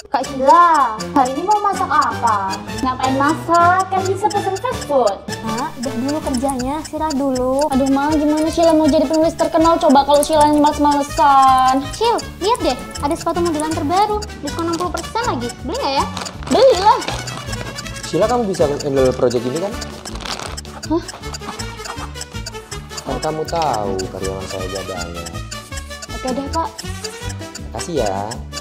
Kak Sheila, hari ini mau masak apa? Ngapain masak? Kan bisa pesen fast food. Kak, udah dulu kerjanya, istirahat dulu. Aduh Ma, gimana Sheila mau jadi penulis terkenal? Coba kalau Sheila males-malesan. Shil, lihat deh, ada sepatu modelan terbaru, diskon 60% lagi. Beli nggak ya? Belilah. Sheila, kamu bisa handle project ini kan? Hah? Kan kamu tahu karyawan saya gak banyak. Oke deh Kak. Makasih ya.